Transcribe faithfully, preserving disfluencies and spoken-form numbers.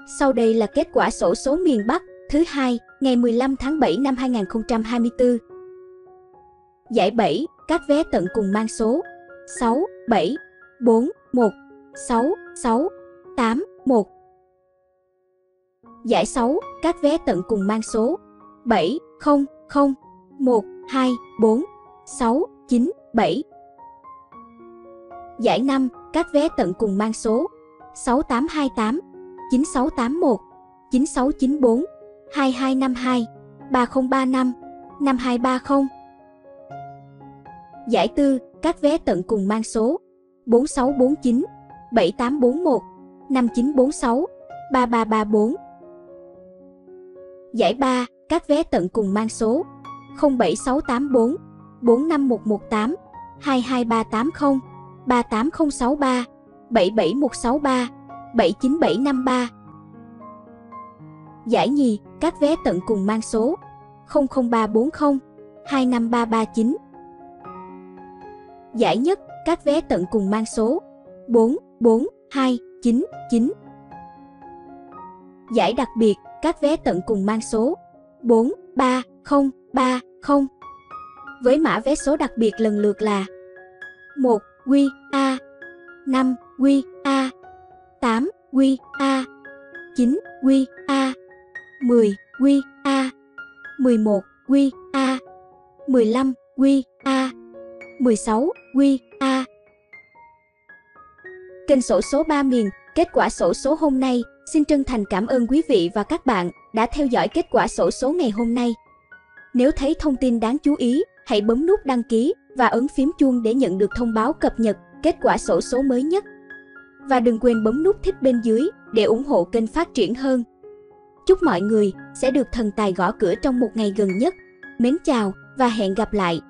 Sau đây là kết quả xổ số miền Bắc thứ hai, ngày mười lăm tháng bảy năm hai nghìn không trăm hai mươi tư. Giải bảy, các vé tận cùng mang số sáu, bảy, bốn, một, sáu, sáu, tám, một. Giải sáu, các vé tận cùng mang số bảy, không, không, một, hai, bốn, sáu, chín, bảy. Giải năm, các vé tận cùng mang số sáu tám hai tám, chín sáu tám một, chín sáu chín bốn, hai hai năm hai, ba không ba năm, năm hai ba không. Giải tư, các vé tận cùng mang số bốn sáu bốn chín, bảy tám bốn một, năm chín bốn sáu, ba ba ba bốn. Giải ba, các vé tận cùng mang số không bảy sáu tám bốn, bốn năm một một tám, hai hai ba tám không, ba tám không sáu ba, bảy bảy một sáu ba, bảy chín bảy năm ba. Giải nhì, các vé tận cùng mang số không không ba bốn không, hai năm ba ba chín. Giải nhất, các vé tận cùng mang số bốn bốn hai chín chín. Giải đặc biệt, các vé tận cùng mang số bốn ba không ba không. Với mã vé số đặc biệt lần lượt là một quy a, năm quy a, tám quy a, chín quy a, mười quy a, mười một quy a, mười lăm quy a, mười sáu quy a. Kênh xổ số ba miền, kết quả xổ số hôm nay. Xin chân thành cảm ơn quý vị và các bạn đã theo dõi kết quả xổ số ngày hôm nay. Nếu thấy thông tin đáng chú ý, hãy bấm nút đăng ký và ấn phím chuông để nhận được thông báo cập nhật kết quả xổ số mới nhất. Và đừng quên bấm nút thích bên dưới để ủng hộ kênh phát triển hơn. Chúc mọi người sẽ được thần tài gõ cửa trong một ngày gần nhất. Mến chào và hẹn gặp lại!